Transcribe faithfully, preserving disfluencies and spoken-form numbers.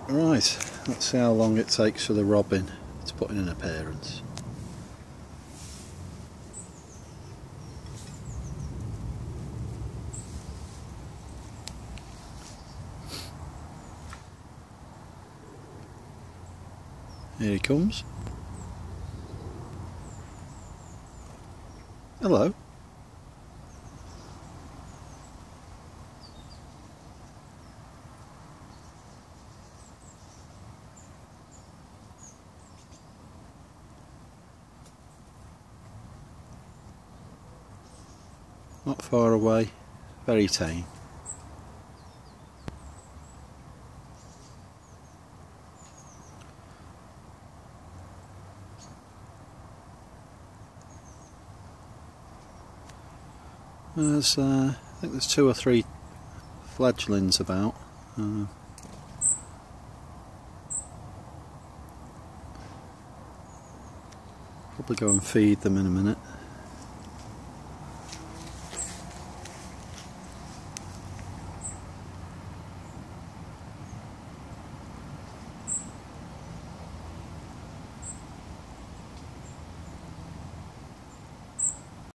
Right, let's see how long it takes for the robin to put in an appearance. Here he comes. Hello. Not far away, very tame. There's, uh, I think there's two or three fledglings about. Uh, probably go and feed them in a minute.